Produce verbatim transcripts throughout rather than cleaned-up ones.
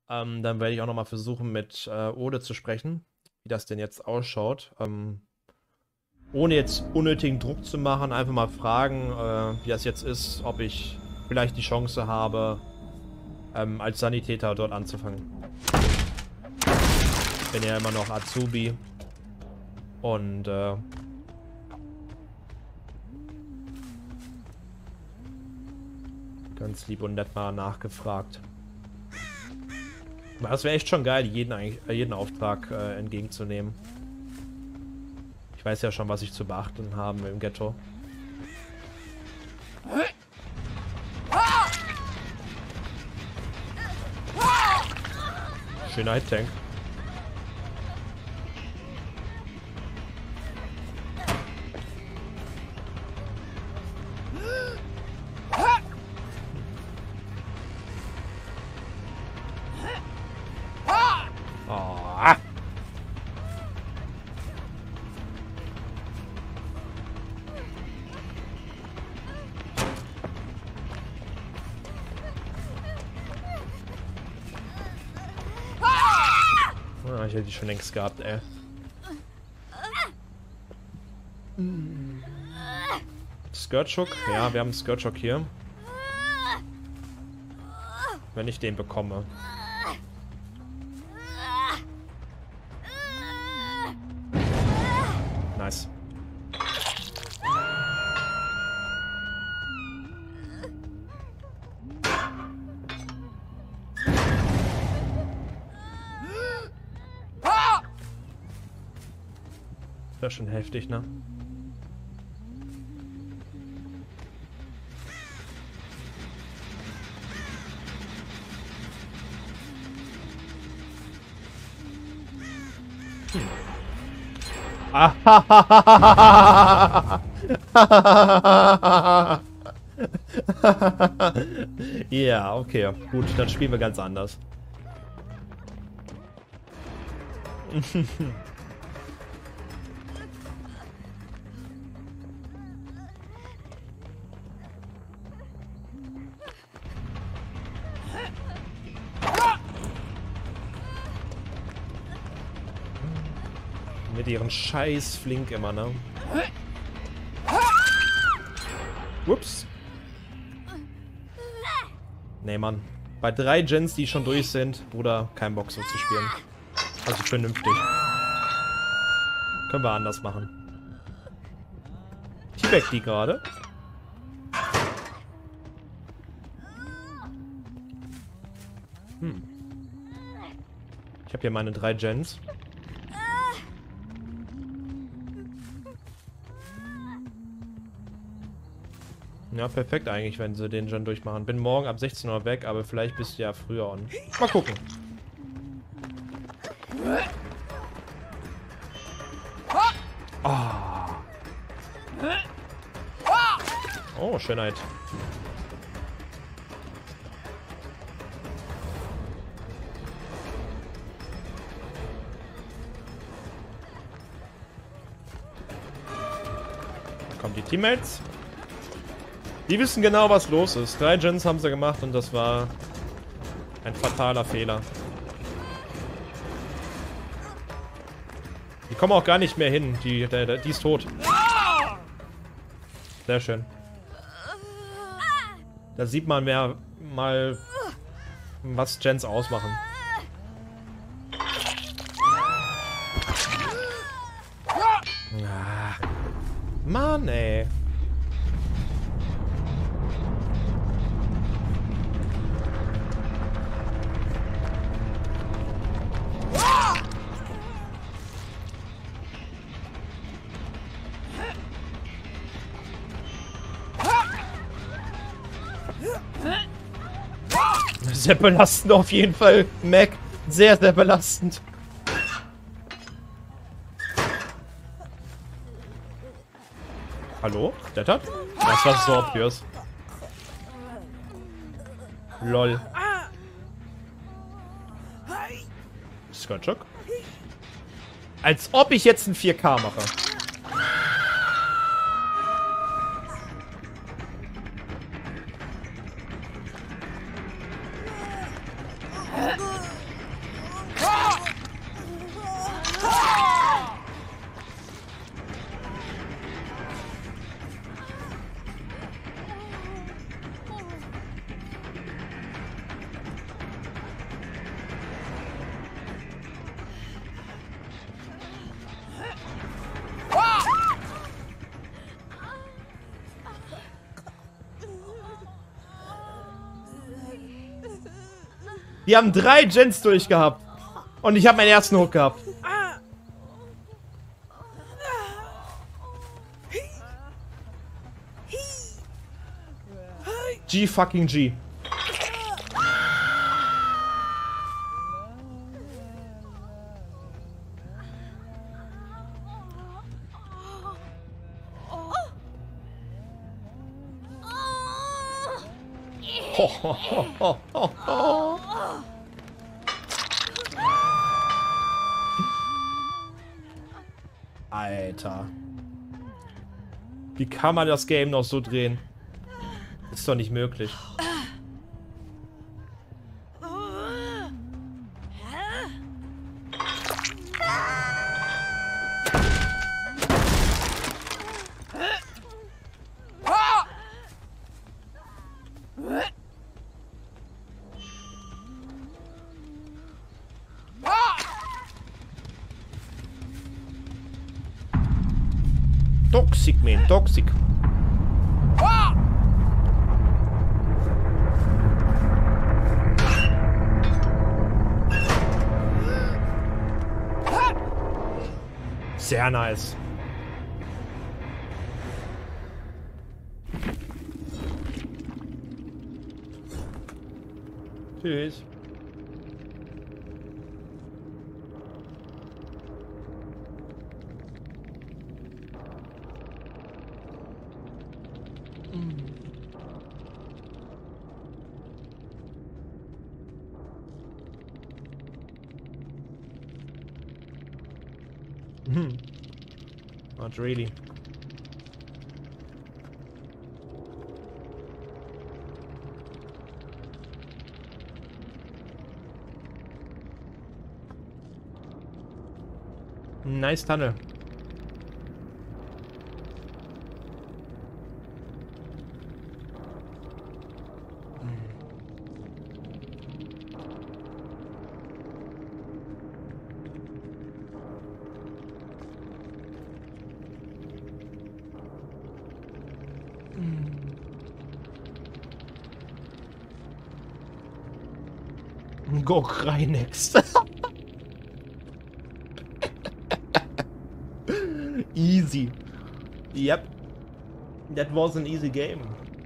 Ähm, dann werde ich auch nochmal versuchen, mit äh, Ode zu sprechen, wie das denn jetzt ausschaut. Ähm, ohne jetzt unnötigen Druck zu machen, einfach mal fragen, äh, wie das jetzt ist, ob ich vielleicht die Chance habe, ähm, als Sanitäter dort anzufangen. Ich bin ja immer noch Azubi. Und, äh, ganz lieb und nett mal nachgefragt. Aber das wäre echt schon geil, jeden, jeden Auftrag äh, entgegenzunehmen. Ich weiß ja schon, was ich zu beachten habe im Ghetto. Schöner Hit-Tank. Oh. Ah, ich hätte die schon längst gehabt, ey. Skirtshock? Ja, wir haben einen Skirtshock hier. Wenn ich den bekomme. Nice. Das ist schon heftig, ne? Hm. Ja, okay. Gut, dann spielen wir ganz anders. Mit ihren scheiß Flink immer, ne? Ups. Nee, Mann. Bei drei Gens, die schon durch sind, Bruder, kein Bock so zu spielen. Also vernünftig. Können wir anders machen. T-Bag die gerade. Hm. Ich habe hier meine drei Gens. Ja, perfekt eigentlich, wenn sie den schon durchmachen. Bin morgen ab sechzehn Uhr weg, aber vielleicht bist du ja früher on. Mal gucken. Oh, oh Schönheit. Da kommen die Teammates. Die wissen genau, was los ist. Drei Gens haben sie gemacht und das war ein fataler Fehler. Die kommen auch gar nicht mehr hin. Die, der, der, die ist tot. Sehr schön. Da sieht man mehr mal, was Gens ausmachen. Ah, Mann, ey. Sehr belastend auf jeden Fall, Mac. Sehr, sehr belastend. Hallo? Dettert? Das war so obvious. Lol. Skirtshock? Als ob ich jetzt ein vier K mache. Die haben drei Gens durchgehabt. Und ich habe meinen ersten Hook gehabt. G fucking G. Ho, ho, ho, ho, ho, ho. Alter. Wie kann man das Game noch so drehen? Ist doch nicht möglich. Toxic, man, toxic. Sehr nice. Tschüss. Hmm. Not really. Nice tunnel. Go cry next. Easy. Yep. That was an easy game.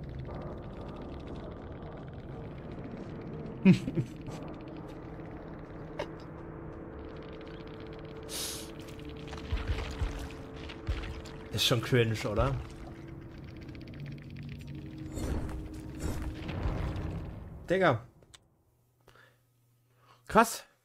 Ist schon cringe, oder? Digga. Krass.